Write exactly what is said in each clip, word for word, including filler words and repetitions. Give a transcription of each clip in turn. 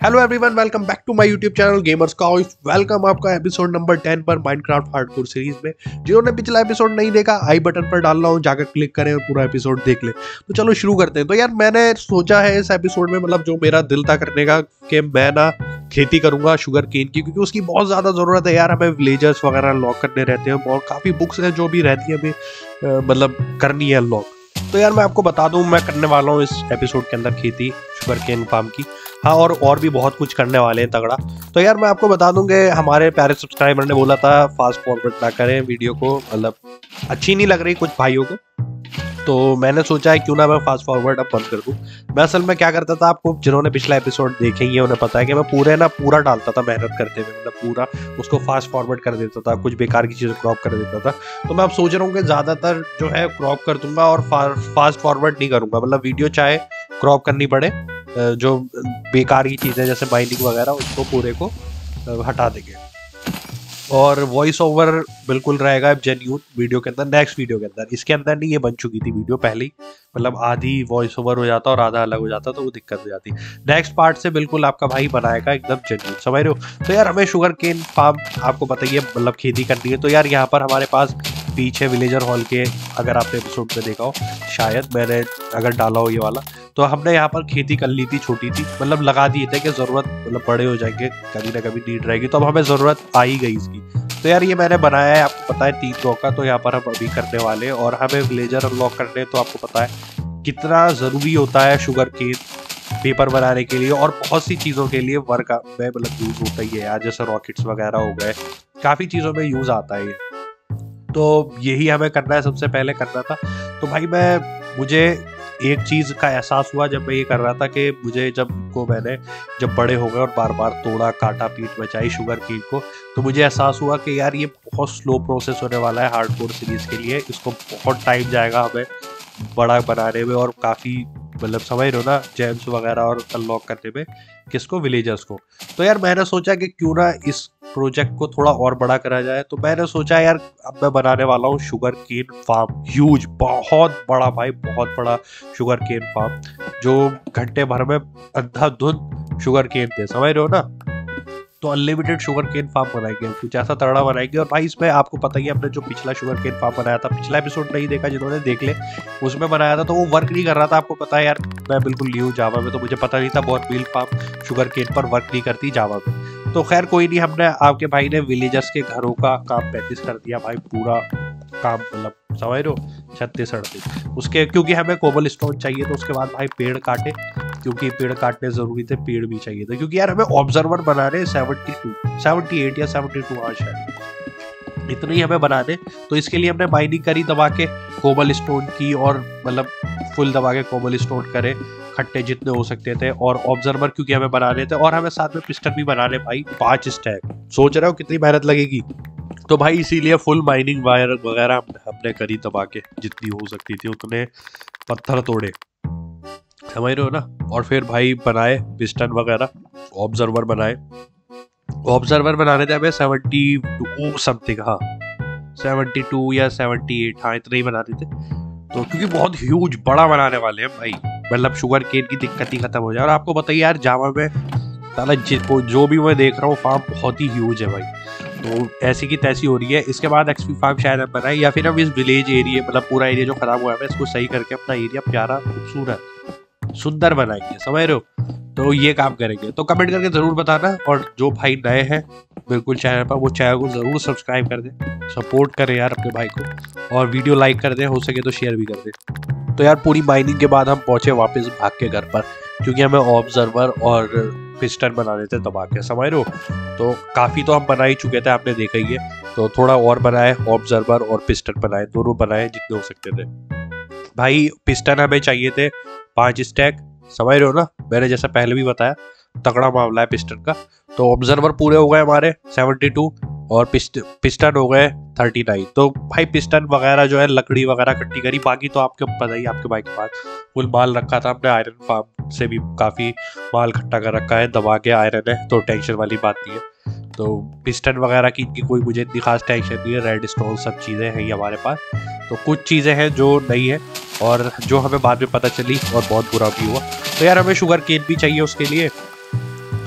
Hello everyone, welcome back to my YouTube channel gamers couch. Welcome आपका episode number ten पर Minecraft hardcore series में। जिन्होंने पिछला episode नहीं देखा, आई बटन पर डाल रहा हूँ, जाकर क्लिक करें और पूरा एपिसोड देख लें। तो चलो शुरू करते हैं। तो यार मैंने सोचा है इस एपिसोड में, मतलब जो मेरा दिल था करने का, कि मैं ना खेती करूंगा शुगर केन की, क्योंकि उसकी बहुत ज्यादा जरूरत है यार। हमें विलेजर्स वगैरह अनलॉक करने रहते हैं और काफी बुक्स हैं जो भी रहती है हमें मतलब करनी है अनलॉक। तो यार मैं आपको बता दूं, मैं करने वाला हूँ इस एपिसोड के अंदर खेती शुगर केन फार्म की। हाँ, और और भी बहुत कुछ करने वाले हैं तगड़ा। तो यार मैं आपको बता दूं कि हमारे प्यारे सब्सक्राइबर ने बोला था फास्ट फॉरवर्ड ना करें वीडियो को, मतलब अच्छी नहीं लग रही कुछ भाइयों को। तो मैंने सोचा है क्यों ना मैं फास्ट फॉरवर्ड अब बंद कर दूं। मैं असल में क्या करता था, आपको जिन्होंने पिछला एपिसोड देखे ही है उन्हें पता है कि मैं पूरे ना पूरा डालता था मेहनत करते हुए, मतलब पूरा उसको फास्ट फॉरवर्ड कर देता था, कुछ बेकार की चीज़ें क्रॉप कर देता था। तो मैं अब सोच रहा हूँ कि ज़्यादातर जो है क्रॉप कर दूंगा और फास्ट फॉरवर्ड नहीं करूँगा। मतलब वीडियो चाहे क्रॉप करनी पड़े, जो बेकार की चीज़ें जैसे बाइंडिंग वगैरह उसको पूरे को हटा देंगे। और वॉइस ओवर बिल्कुल रहेगा जेन्यून वीडियो के अंदर, नेक्स्ट वीडियो के अंदर। इसके अंदर नहीं, ये बन चुकी थी वीडियो पहले ही, मतलब आधी वॉइस ओवर हो जाता और आधा अलग हो जाता, तो वो दिक्कत हो जाती। नेक्स्ट पार्ट से बिल्कुल आपका भाई बनाएगा एकदम जेन्यून, समझ रहे हो। तो यार हमें शुगर केन फार्म आपको पता ही है, मतलब खेती करनी है। तो यार यहाँ पर हमारे पास पीछे विलेजर हॉल के, अगर आपने एपिसोड में देखा हो, शायद मैंने अगर डाला हो ये वाला, तो हमने यहाँ पर खेती कर ली थी, छोटी थी, मतलब लगा दिए थे कि जरूरत, मतलब बड़े हो जाएंगे कभी ना कभी नीड रहेगी, तो अब हमें जरूरत आ ही गई इसकी। तो यार ये मैंने बनाया है, आपको पता है, तीन सौ का। तो यहाँ पर हम अभी करने वाले हैं और हमें विलेजर अनलॉक करने, तो आपको पता है कितना ज़रूरी होता है शुगर केन पेपर बनाने के लिए और बहुत सी चीज़ों के लिए वर्क में मतलब यूज़ होता ही है यार, जैसे रॉकेट्स वगैरह हो गए, काफ़ी चीज़ों में यूज़ आता है ये। तो यही हमें करना है, सबसे पहले करना था। तो भाई मैं मुझे एक चीज़ का एहसास हुआ जब मैं ये कर रहा था कि मुझे जब को मैंने जब बड़े हो गए और बार बार तोड़ा, काटा, पीट बचाई शुगर केन को, तो मुझे एहसास हुआ कि यार ये बहुत स्लो प्रोसेस होने वाला है हार्डकोर सीरीज के लिए। इसको बहुत टाइम जाएगा हमें बड़ा बनाने में और काफ़ी, मतलब समझ रहे हो ना, जेम्स वगैरह और अनलॉक करने में, किसको, विलेजर्स को। तो यार मैंने सोचा कि क्यों ना इस प्रोजेक्ट को थोड़ा और बड़ा करा जाए। तो मैंने सोचा यार अब मैं बनाने वाला हूँ शुगर केन फार्म, ह्यूज, बहुत बड़ा भाई, बहुत बड़ा शुगर केन फार्म, जो घंटे भर में अंधाधुंध शुगर केन थे, समझ रहे हो ना। तो अनलिमिटेड शुगर केन फार्म बनाएंगे, कुछ ऐसा तगड़ा बनाएंगे। और भाई इसमें आपको पता ही है, हमने जो पिछला शुगर केन फार्म बनाया था, पिछला एपिसोड नहीं देखा जिन्होंने, देख ले, उसमें बनाया था, तो वो वर्क नहीं कर रहा था। आपको पता है यार मैं बिल्कुल न्यू जावा में, तो मुझे पता नहीं था बहुत बिल्ड फार्म शुगर केन पर वर्क नहीं करती जावा में। तो खैर कोई नहीं, हमने, आपके भाई ने विलेजर्स के घरों का काम पैंतीस कर दिया भाई, पूरा काम, मतलब समझ रहे हो, छत्तीस अड़तीस उसके, क्योंकि हमें कोबल स्टोन चाहिए। तो उसके बाद भाई पेड़ काटे, क्योंकि पेड़ काटने जरूरी थे, पेड़ भी चाहिए थे, क्योंकि यार हमें ऑब्जर्वर बनाने सेवेंटी टू सेवेंटी एट या सेवेंटी टू आज शायद इतने ही हमें बनाने। तो इसके लिए हमने माइनिंग करी दबा के कोबल स्टोन की, और मतलब फुल दबा के कोबल स्टोन करे, खट्टे जितने हो सकते थे, और ऑब्जर्वर क्योंकि हमें बनाने थे, और हमें साथ में पिस्टन भी बनाने भाई, पांच स्टैक। सोच रहे हो कितनी मेहनत लगेगी। तो भाई इसीलिए फुल माइनिंग वायर वगैरह हमने करी दबा के, जितनी हो सकती थी उतने पत्थर तोड़े, समझ रहे हो ना। और फिर भाई बनाए पिस्टन वगैरह, ऑब्जर्वर बनाए। ऑब्जर्वर बनाने थे हमें सेवेंटी टू समथिंग, हाँ सेवेंटी टू या सेवेंटी एट, हाँ इतने ही बनाने थे। तो क्योंकि बहुत ह्यूज बड़ा बनाने वाले हैं भाई, मतलब शुगर केन की दिक्कत ही खत्म हो जाए। और आपको बताइए यार जावा में साला जो भी मैं देख रहा हूँ फार्म बहुत ही ह्यूज है भाई, तो ऐसी की तैसी हो रही है। इसके बाद एक्सपी फार्म शायद हम बनाए, या फिर हम इस विलेज एरिया, मतलब पूरा एरिया जो खराब हुआ है, इसको सही करके अपना एरिया प्यारा, खूबसूरत, सुंदर बनाएंगे, समझ रहे हो। तो ये काम करेंगे। तो कमेंट करके जरूर बताना, और जो भाई नए हैं बिल्कुल चैनल पर, वो चैनल को जरूर सब्सक्राइब कर दें, सपोर्ट करें यार अपने भाई को, और वीडियो लाइक कर दें, हो सके तो शेयर भी कर दें। तो यार पूरी माइनिंग के बाद हम पहुंचे वापस भाग के घर पर, क्योंकि हमें ऑब्जर्वर और पिस्टन बनाने थे दबा के, समझ रहे हो। तो काफ़ी तो हम बना ही चुके थे, आपने देखा ही है। तो थोड़ा और बनाए, ऑब्जर्वर और पिस्टन बनाए, दोनों बनाए जितने हो सकते थे भाई। पिस्टन हमें चाहिए थे पांच स्टैक, समझ रहे हो ना, मैंने जैसा पहले भी बताया तगड़ा मामला है पिस्टन का। तो ऑब्जर्वर पूरे हो गए हमारे सेवेंटी टू, और पिस्ट पिस्टन हो गए थर्टी नाइन। तो भाई पिस्टन वगैरह जो है, लकड़ी वगैरह इकट्ठी करी, बाकी तो आपको पता ही, आपके भाई के पास फुल माल रखा था हमने, आयरन फार्म से भी काफ़ी माल इकट्ठा कर रखा है, दबा के आयरन है, तो टेंशन वाली बात नहीं है। तो पिस्टन वगैरह की इनकी कोई मुझे इतनी खास टेंशन नहीं है, रेड स्टोन सब चीज़ें हैं ही हमारे पास। तो कुछ चीज़ें हैं जो नहीं है और जो हमें बाद में पता चली, और बहुत बुरा भी हुआ। तो यार हमें शुगर केन भी चाहिए उसके लिए,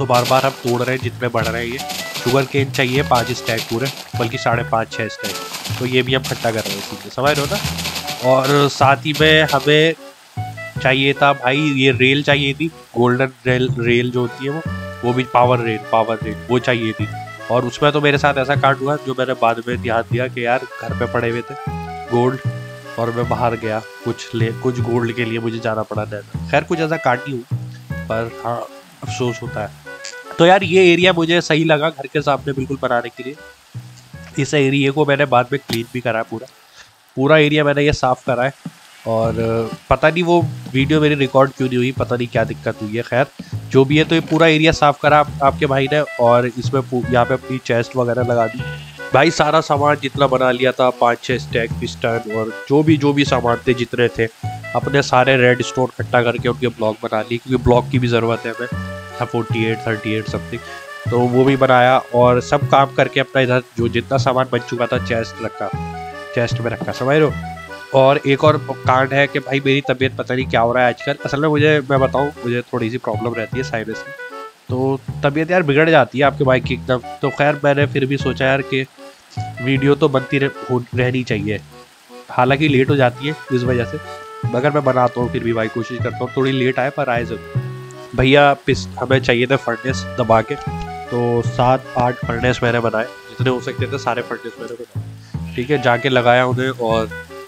तो बार बार हम तोड़ रहे हैं जितने बढ़ रहे हैं। ये शुगर केन चाहिए पाँच स्टैक पूरे, बल्कि साढ़े पाँच छः स्टैक, तो ये भी हम इकट्ठा कर रहे हैं सीधे, समझ रहे हो ना। और साथ ही में हमें चाहिए था भाई ये रेल चाहिए थी, गोल्डन रेल रेल जो होती है वो वो भी पावर रेल पावर रेल वो चाहिए थी। और उसमें तो मेरे साथ ऐसा कांड हुआ जो मैंने बाद में ध्यान दिया कि यार घर पे पड़े हुए थे गोल्ड, और मैं बाहर गया कुछ ले कुछ गोल्ड के लिए मुझे जाना पड़ा था। खैर कुछ ऐसा कांड नहीं हुआ, पर हाँ अफसोस होता है। तो यार ये एरिया मुझे सही लगा घर के सामने बिल्कुल बनाने के लिए। इस एरिया को मैंने बाद में क्लीन भी करा, पूरा पूरा एरिया मैंने ये साफ़ करा है। और पता नहीं वो वीडियो मेरी रिकॉर्ड क्यों नहीं हुई, पता नहीं क्या दिक्कत हुई है। खैर जो भी है, तो ये पूरा एरिया साफ़ करा आप, आपके भाई ने। और इसमें यहाँ पे अपनी चेस्ट वगैरह लगा दी भाई। सारा सामान जितना बना लिया था, पाँच छः स्टैक पिस्टन और जो भी जो भी सामान थे जितने थे, अपने सारे रेड स्टोन इकट्ठा करके उनके ब्लॉक बना लिए, क्योंकि ब्लॉक की भी ज़रूरत है हमें, forty eight thirty eight something, तो वो भी बनाया। और सब काम करके अपना इधर जो जितना सामान बन चुका था चेस्ट रखा, चेस्ट में रखा, समझ रहे हो। और एक और कांड है कि भाई मेरी तबीयत पता नहीं क्या हो रहा है आजकल। असल में मुझे मैं बताऊँ, मुझे थोड़ी सी प्रॉब्लम रहती है साइनस में, तो तबीयत यार बिगड़ जाती है आपके भाई की एकदम। तो खैर मैंने फिर भी सोचा यार कि वीडियो तो बनती रह, हो, रहनी चाहिए, हालांकि लेट हो जाती है इस वजह से, मगर मैं बनाता हूँ फिर भी भाई, कोशिश करता हूँ थोड़ी लेट आए पर आए जरूर। भैया पिस हमें चाहिए थे फर्नेस दबा के, तो सात आठ फर्नेस मैंने बनाए, जितने हो सकते थे सारे फर्नेस मैंने बनाए, ठीक है। जाके लगाया उन्हें, और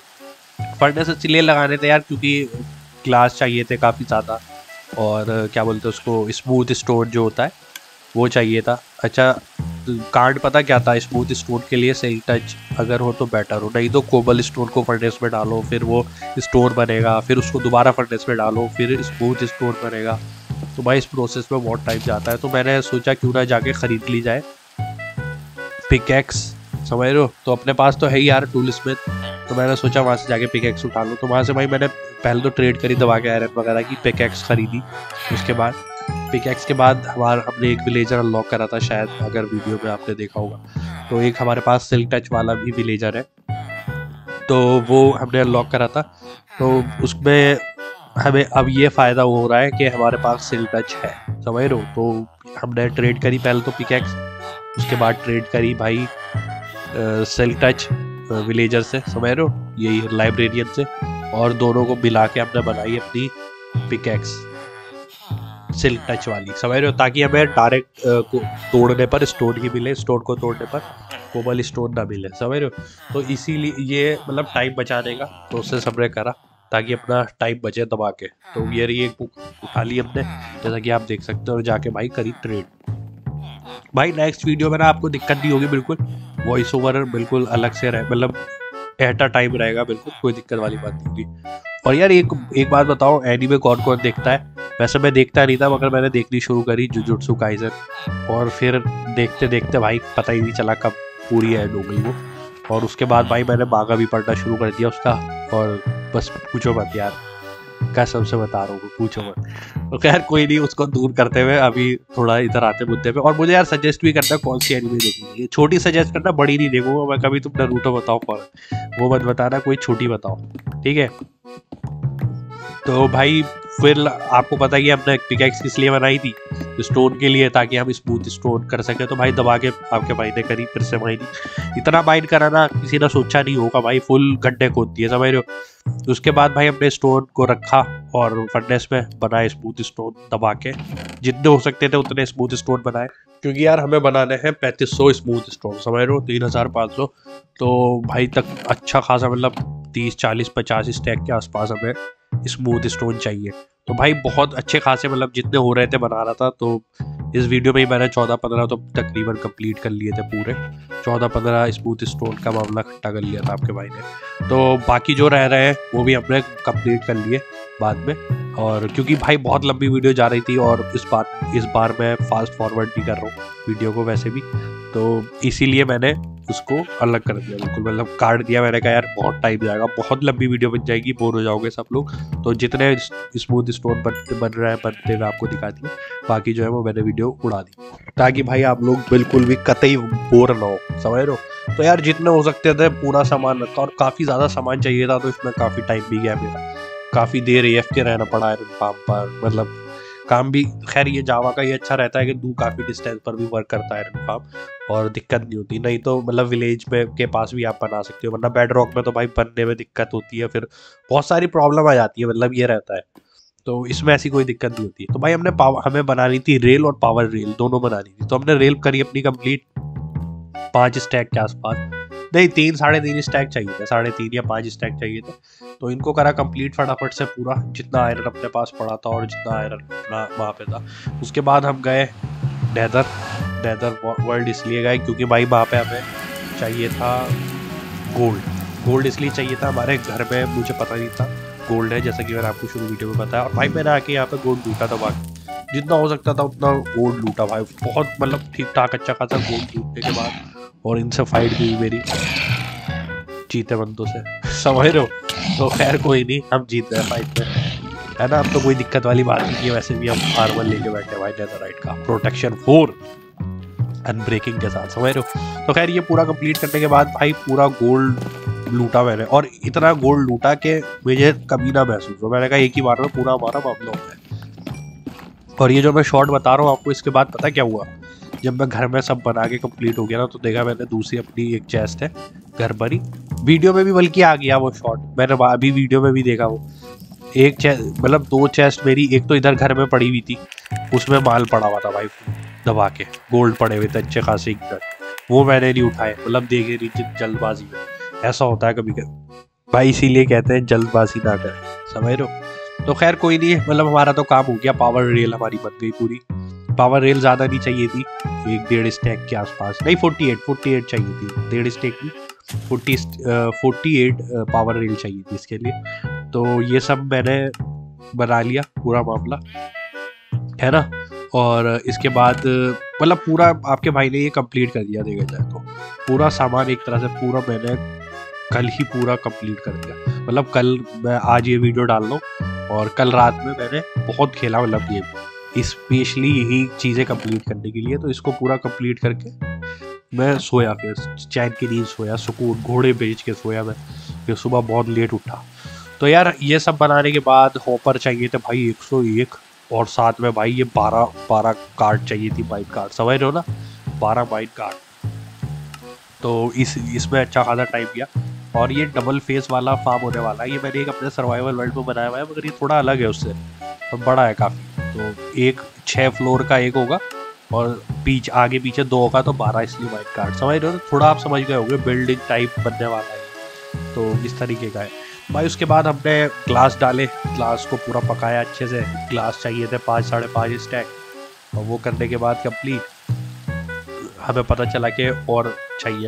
फर्नेस इसलिए लगाने थे यार क्योंकि ग्लास चाहिए थे काफ़ी ज़्यादा, और क्या बोलते हैं उसको, स्मूथ स्टोन जो होता है वो चाहिए था। अच्छा कार्ड पता क्या था, स्मूथ स्टोन के लिए सही टच अगर हो तो बेटर हो, नहीं तो कोबल स्टोन को फर्नेस में डालो फिर वो स्टोन बनेगा, फिर उसको दोबारा फर्नेस में डालो फिर स्मूथ स्टोन बनेगा, तो भाई इस प्रोसेस में बहुत टाइम जाता है। तो मैंने सोचा क्यों ना जाके ख़रीद ली जाए पिकैक्स, समझ रहे हो। तो अपने पास तो है ही यार टूल स्मिथ, तो मैंने सोचा वहाँ से जाके पिकैक्स उठा लूँ। तो वहाँ से भाई मैंने पहले तो ट्रेड करी दबा के आयरन वगैरह की, पिकैक्स खरीदी। उसके बाद पिकैक्स के बाद हमारा हमने एक विलेजर अनलॉक करा था, शायद अगर वीडियो में आपने देखा होगा, तो एक हमारे पास सिल्क टच वाला भी विलेजर है, तो वो हमने अनलॉक करा था। तो उसमें हमें अब ये फ़ायदा हो रहा है कि हमारे पास सिल्क टच है, समझ रहे हो। तो हमने ट्रेड करी पहले तो पिकैक्स, उसके बाद ट्रेड करी भाई सिल्क टच विलेजर से, समझ रहे हो, यही लाइब्रेरियन से, और दोनों को मिला के हमने बनाई अपनी पिकैक्स सिल्क टच वाली, समझ रहे हो, ताकि हमें डायरेक्ट को तोड़ने पर स्टोन ही मिले, स्टोन को तोड़ने पर कोबल स्टोन ना मिले, समझ रहे हो। तो इसीलिए ये मतलब टाइम बचाने का प्रोसेस हमने करा ताकि अपना टाइम बचे दबा के। तो ये रही एक बुक उठा ली हमने, जैसा कि आप देख सकते हो, और जाके भाई करी ट्रेड। भाई नेक्स्ट वीडियो में ना आपको दिक्कत नहीं होगी, बिल्कुल वॉइस ओवर बिल्कुल अलग से रहे, मतलब एट अ टाइम रहेगा, बिल्कुल कोई दिक्कत वाली बात नहीं होगी। और यार एक एक बात बताओ, एनीमे कौन कौन देखता है? वैसे मैं देखता नहीं था, मगर मैंने देखनी शुरू करी जुजुत्सु काइसन, और फिर देखते देखते भाई पता ही नहीं चला कब पूरी एंड हो गई वो। और उसके बाद भाई मैंने मांगा भी पढ़ना शुरू कर दिया उसका, और बस पूछो मत यार, कसम से बता रहा हूँ, पूछो मत। तो खैर कोई नहीं, उसको दूर करते हुए अभी थोड़ा इधर आते मुद्दे पे। और मुझे यार सजेस्ट भी करना कौन सी एनिमे देखनी है, छोटी सजेस्ट करना, बड़ी नहीं देखूंगा मैं कभी। तुम नारुतो बताओ फौरन, वो मत बताना, कोई छोटी बताओ, ठीक है। तो भाई फिर आपको पता ही है हमने पिकैक्स किस लिए बनाई थी, स्टोन के लिए, ताकि हम स्मूथ स्टोन कर सके। तो भाई दबा के आपके भाई ने करी फिर से माइनिंग, इतना माइन कराना किसी ने सोचा नहीं होगा भाई, फुल गड्ढे खोद दिए, समझ रहे हो। उसके बाद भाई हमने स्टोन को रखा और फर्नेस में बनाए स्मूथ स्टोन दबा के, जितने हो सकते थे उतने स्मूथ स्टोन बनाए, क्योंकि यार हमें बनाने हैं पैंतीस सौ स्मूथ स्टोन, समझ रहे हो, तीन हजार पाँच सौ। तो भाई तक अच्छा खासा मतलब तीस चालीस पचास स्टैक के आसपास हमें स्मूथ स्टोन चाहिए। तो भाई बहुत अच्छे खासे मतलब जितने हो रहे थे बना रहा था। तो इस वीडियो में ही मैंने चौदह पंद्रह तो तकरीबन कंप्लीट कर लिए थे, पूरे चौदह पंद्रह स्मूथ स्टोन का मामला इकट्ठा कर लिया था आपके भाई ने। तो बाकी जो रह रहे हैं वो भी हमने कंप्लीट कर लिए बाद में। और क्योंकि भाई बहुत लंबी वीडियो जा रही थी, और इस बार इस बार मैं फास्ट फॉरवर्ड भी कर रहा हूँ वीडियो को वैसे भी, तो इसीलिए मैंने उसको अलग कर दिया, बिल्कुल मतलब काट दिया। मैंने कहा यार बहुत टाइम जाएगा, बहुत लंबी वीडियो बन जाएगी, बोर हो जाओगे सब लोग। तो जितने स्मूथ स्टोन बन बन रहा है बनते हुए आपको दिखा दिए, बाकी जो है वो मैंने वीडियो उड़ा दी, ताकि भाई आप लोग बिल्कुल भी कतई बोर ना हो, समझ रहे हो। तो यार जितने हो सकते थे पूरा सामान रखा, और काफ़ी ज़्यादा सामान चाहिए था, तो इसमें काफ़ी टाइम भी गया मेरा, काफ़ी देर ए एफ के रहना पड़ा है फार्म पर, मतलब काम भी खैर ये जावा का ये अच्छा रहता है कि दूर काफ़ी डिस्टेंस पर भी वर्क करता है आयरन फार्म और दिक्कत नहीं होती। नहीं तो मतलब विलेज में के पास भी आप बना सकते हो, वरना बेड रॉक में तो भाई बनने में दिक्कत होती है, फिर बहुत सारी प्रॉब्लम आ जाती है, मतलब ये रहता है। तो इसमें ऐसी कोई दिक्कत नहीं होती। तो भाई हमने पावर हमें बनानी थी रेल और पावर रेल दोनों बनानी थी। तो हमने रेल करी अपनी कंप्लीट पाँच स्टैक के आसपास, नहीं तीन साढ़े तीन स्टैक चाहिए थे, साढ़े तीन या पाँच स्टैक चाहिए थे। तो इनको करा कंप्लीट फटाफट से पूरा, जितना आयरन अपने पास पड़ा था और जितना आयरन अपना वहाँ पे था। उसके बाद हम गए नेदर नेदर वर्ल्ड इसलिए गए क्योंकि भाई वहाँ पे हमें चाहिए था गोल्ड। गोल्ड इसलिए चाहिए था, हमारे घर में मुझे पता नहीं था गोल्ड है, जैसा कि मैंने आपको शुरू वीडियो में बताया। और भाई मैंने आके यहाँ पे गोल्ड लूटा था, बाकी जितना हो सकता था उतना गोल्ड लूटा भाई, बहुत मतलब ठीक ठाक अच्छा खासा गोल्ड लूटने के बाद। और इनसे फाइट भी मेरी चीते बंदों से, समझ रहे हो। तो खैर कोई नहीं, हम जीत गए फाइट में, है ना। अब तो कोई दिक्कत वाली बात नहीं है। वैसे भी हम आर्मर लेके बैठे भाई नेदरराइट का प्रोटेक्शन फोर अनब्रेकिंग के साथ, समझ रहे हो। तो खैर ये पूरा कंप्लीट करने के बाद भाई पूरा गोल्ड लूटा मैंने, और इतना गोल्ड लूटा कि मुझे कभी ना महसूस हो। मैंने कहा एक ही बार में पूरा हमारा मामला हो गया। और ये जो मैं शॉर्ट बता रहा हूँ आपको, इसके बाद पता क्या हुआ, जब मैं घर में सब बना के कंप्लीट हो गया ना, तो देखा मैंने दूसरी अपनी एक चेस्ट है घर पर ही, वीडियो में भी बल्कि आ गया वो शॉट, मैंने अभी वीडियो में भी देखा वो एक चेस्ट, मतलब दो चेस्ट मेरी, एक तो इधर घर में पड़ी हुई थी, उसमें माल पड़ा हुआ था भाई दबा के, गोल्ड पड़े हुए थे अच्छे खासे इधर, वो मैंने नहीं उठाए, मतलब देखे नहीं जल्दबाजी में, ऐसा होता है कभी कभी भाई, इसीलिए कहते हैं जल्दबाजी ना करें, समझ रहे हो। तो खैर कोई नहीं, मतलब हमारा तो काम हो गया, पावर रेल हमारी बन गई पूरी। पावर रेल ज़्यादा नहीं चाहिए थी, एक डेढ़ स्टैक के आसपास, नहीं फोर्टी एट फोर्टी एट चाहिए थी, डेढ़ स्टैक की forty forty eight power rail चाहिए थी इसके लिए। तो ये सब मैंने बना लिया पूरा मामला, है ना। और इसके बाद मतलब पूरा आपके भाई ने ये कंप्लीट कर दिया, देखा जाए तो पूरा सामान एक तरह से पूरा मैंने कल ही पूरा कंप्लीट कर दिया। मतलब कल मैं आज ये वीडियो डाल रहा हूँ और कल रात में मैंने बहुत खेला, मतलब ये स्पेशली यही चीज़ें कंप्लीट करने के लिए। तो इसको पूरा कंप्लीट करके मैं सोया, फिर चैन की नींद सोया, सुकून, घोड़े बेच के सोया मैं, फिर सुबह बहुत लेट उठा। तो यार ये सब बनाने के बाद हॉपर चाहिए थे भाई एक सौ एक, और साथ में भाई ये बारह बारह कार्ड चाहिए थी, बाइट कार्ड, समझ रहे हो ना, बारह बाइट कार्ड। तो इस इसमें अच्छा खासा टाइम गया। और ये डबल फेस वाला फार्म होने वाला है, ये मैंने एक अपने सर्वाइवल वर्ल्ड में बनाया हुआ है, मगर ये थोड़ा अलग है उससे, तो बड़ा है काफ़ी। तो एक छः फ्लोर का एक होगा और पीछे आगे पीछे दो होगा, तो बारह इसलिए वाइट कार्ड, समझ रहे हो। थोड़ा आप समझ गए होंगे, बिल्डिंग टाइप बनने वाला है, तो इस तरीके का है भाई। उसके बाद हमने ग्लास डाले, ग्लास को पूरा पकाया अच्छे से, ग्लास चाहिए थे पाँच साढ़े पाँच स्टैक, और वो करने के बाद कंप्लीट हमें पता चला कि और चाहिए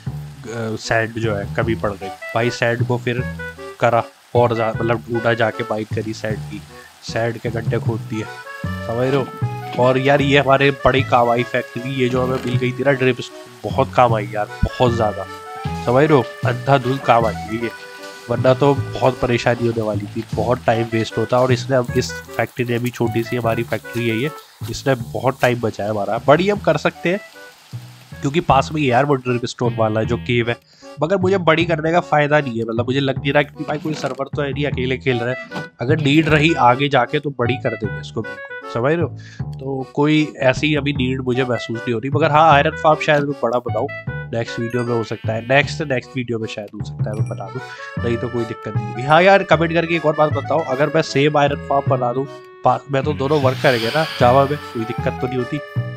हमें सैंड जो है कमी पड़ गई भाई। सैंड को फिर करा और मतलब ढूंढा जाके, बाइक करी सैंड की, सैंड के गड्ढे खोद दिए, समझ रहे हो। और यार ये हमारे बड़ी काम आई फैक्ट्री, ये जो हमें मिल गई थी ना ड्रिप, बहुत काम आई यार, बहुत ज़्यादा, समझ रहे हो, अंधाधुंध काम आई ये, वरना तो बहुत परेशानी होने वाली थी, बहुत टाइम वेस्ट होता। और इसने अब इस फैक्ट्री ने भी, छोटी सी हमारी फैक्ट्री है ये, इसने बहुत टाइम बचाया हमारा। बड़ी हम कर सकते हैं क्योंकि पास में यार वो ड्रिप स्टोन वाला जो केव है, मगर मुझे बड़ी करने का फायदा नहीं है, मतलब मुझे लग नहीं रहा कि भाई कोई सर्वर तो है नहीं, अकेले खेल रहे हैं, अगर नीड रही आगे जाके तो बड़ी कर देंगे इसको, समझ रहे हो। तो कोई ऐसी अभी नीड मुझे महसूस नहीं हो रही, मगर हाँ आयरन फार्म शायद मैं बड़ा बनाऊँ, नेक्स्ट वीडियो में हो सकता है, नेक्स्ट नेक्स्ट वीडियो में शायद हो सकता है मैं बना दूँ, नहीं तो कोई दिक्कत नहीं होगी। हाँ यार कमेंट करके एक और बात बताओ, अगर मैं सेम आयरन फार्म बना दूँ, मैं तो दोनों वर्क करेंगे ना जावा में, कोई दिक्कत तो नहीं होती।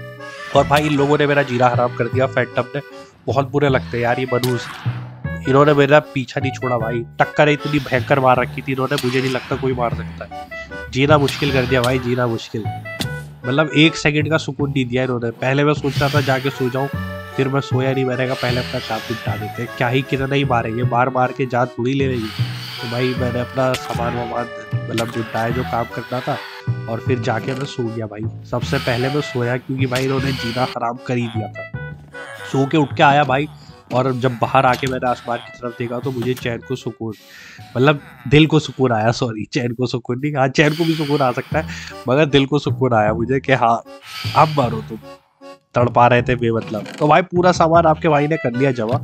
और भाई इन लोगों ने मेरा जीना हराम कर दिया, फैंटम ने, बहुत बुरे लगते हैं यार ये मनूज, इन्होंने मेरा पीछा नहीं छोड़ा भाई, टक्कर इतनी भयंकर मार रखी थी इन्होंने, मुझे नहीं लगता कोई मार सकता है, जीना मुश्किल कर दिया भाई, जीना मुश्किल, मतलब एक सेकंड का सुकून नहीं दिया इन्होंने। पहले मैं सोच रहा था जाके सो जाऊं, फिर मैं सोया नहीं, मैंने कहा पहले अपना काम निपटा देते, क्या ही कितना ही मारेंगे, मार मार के जान थोड़ी ले लेगी। तो भाई मैंने अपना सामान वामान मतलब निपटाया जो काम करना था, और फिर जाके मैं सो गया भाई। सबसे पहले मैं सोया क्योंकि भाई इन्होंने जीना हराम कर ही दिया था। सो के उठ के आया भाई, और जब बाहर आके मैंने आसमान की तरफ देखा तो मुझे चैन को सुकून, मतलब दिल को सुकून आया, सॉरी चैन को सुकून नहीं, हाँ चैन को भी सुकून आ सकता है, मगर दिल को सुकून आया मुझे कि हाँ अब मारो तुम, तड़पा रहे थे बेमतलब। तो भाई पूरा सामान आपके भाई ने कर लिया जमा,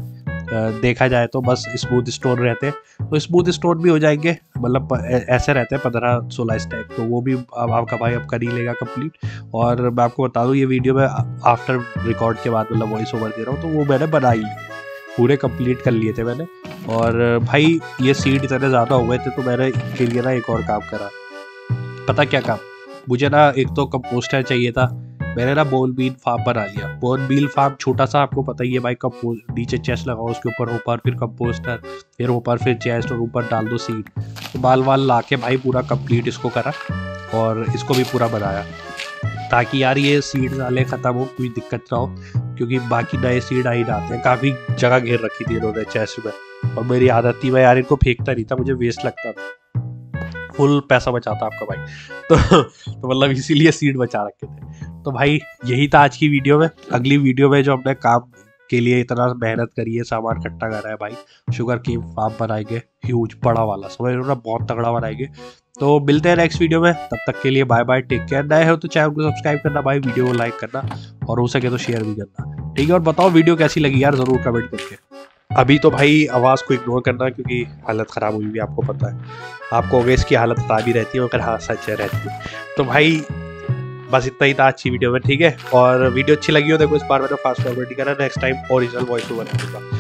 देखा जाए तो बस स्मूथ स्टोन रहते, तो स्मूथ स्टोन भी हो जाएंगे, मतलब ऐसे रहते हैं पंद्रह सोलह स्टैक, तो वो भी अब आपका भाई अब कर ही लेगा कंप्लीट। और मैं आपको बता दूँ ये वीडियो में आफ्टर रिकॉर्ड के बाद मतलब वॉइस ओवर दे रहा हूँ, तो वो मैंने बना ही पूरे कंप्लीट कर लिए थे मैंने। और भाई ये सीड इतने ज़्यादा हो गए थे तो मैंने इनके लिए ना एक और काम करा। पता क्या काम, मुझे ना एक तो कंपोस्टर चाहिए था, मैंने ना बोन बीन फार्म बना लिया। बोन बीन फार्म छोटा सा, आपको पता ही है भाई, कंपोस्ट नीचे चेस्ट लगाओ, उसके ऊपर ऊपर फिर कंपोस्टर, फिर ऊपर फिर चेस्ट, और ऊपर डाल दो सीड। तो बाल वाल ला के भाई पूरा कंप्लीट इसको करा और इसको भी पूरा बनाया, ताकि यार ये सीड वाले ख़त्म हो, कोई दिक्कत ना हो, क्योंकि बाकी नए सीड आ ही जाते हैं। काफ़ी जगह घेर रखी थी इन्होंने चेस्ट में, और मेरी आदत थी मैं यार इनको फेंकता नहीं था, मुझे वेस्ट लगता था, फुल पैसा बचाता आपका भाई। तो तो मतलब इसीलिए सीड बचा रखे थे। तो भाई यही था आज की वीडियो में। अगली वीडियो में जो हमने काम के लिए इतना मेहनत करी है, सामान इकट्ठा करा है भाई, शुगर केन फार्म बनाएंगे, ह्यूज बड़ा वाला, समझ लो ना, बहुत तगड़ा बनाएंगे। तो मिलते हैं नेक्स्ट वीडियो में, तब तक के लिए बाय बाय, टेक केयर। नए हो तो चैनल को सब्सक्राइब करना भाई, वीडियो को लाइक करना, और हो सके तो शेयर भी करना, ठीक है। और बताओ वीडियो कैसी लगी यार, जरूर कमेंट करके। अभी तो भाई आवाज़ को इग्नोर करना, क्योंकि हालत ख़राब हुई हुई है, आपको पता है, आपको हो गया इसकी हालत ख़राब ही रहती है, मगर हाँ सच है रहती है। तो भाई बस इतना ही था अच्छी वीडियो में, ठीक है। और वीडियो अच्छी लगी हो देखो, इस बार मैंने फास्ट फॉरवर्ड करा, next time original voice over करूँगा।